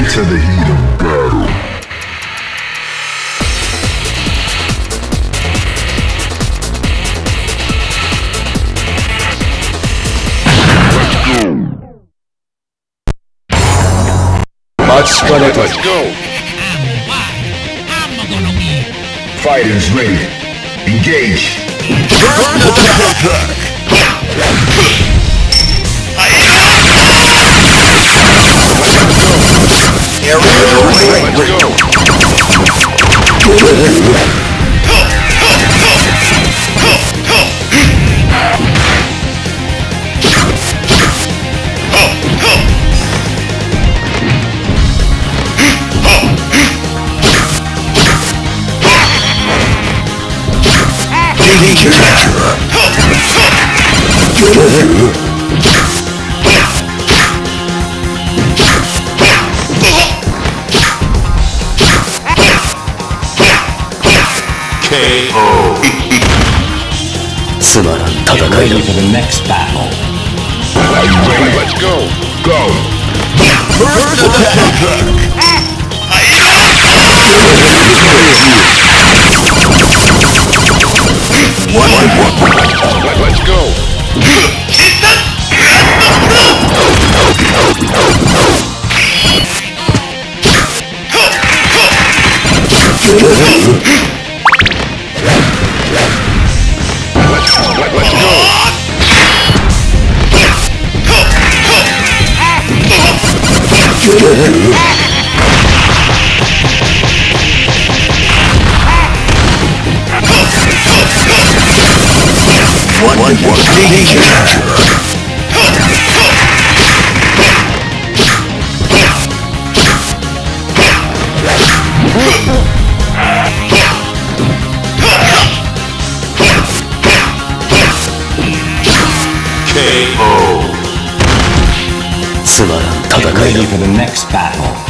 into the heat of battle. Let's go. Fighters ready. Engage. Get ready for the next battle. Are you ready? Let's go. Go. First attack. Let's go. Let's go. One danger. KO. Get ready for the next battle.